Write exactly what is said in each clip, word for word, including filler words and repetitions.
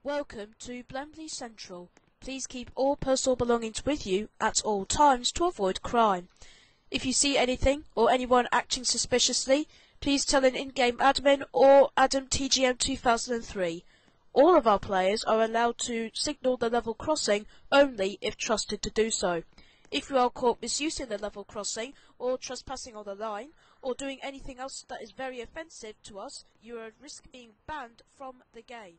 Welcome to Blemby Central. Please keep all personal belongings with you at all times to avoid crime. If you see anything or anyone acting suspiciously, please tell an in-game admin or Adam T G M two thousand three. All of our players are allowed to signal the level crossing only if trusted to do so. If you are caught misusing the level crossing or trespassing on the line or doing anything else that is very offensive to us, you are at risk of being banned from the game.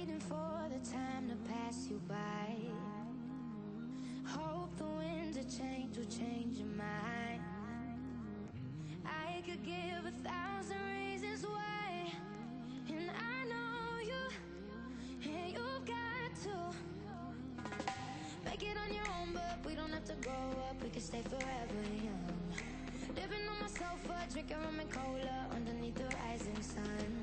waiting for the time to pass you by. Hope the winds of change will change your mind. I could give a thousand reasons why, and I know you, and you've got to make it on your own, but we don't have to grow up, we can stay forever young. Living on my sofa, drinking rum and cola underneath the rising sun.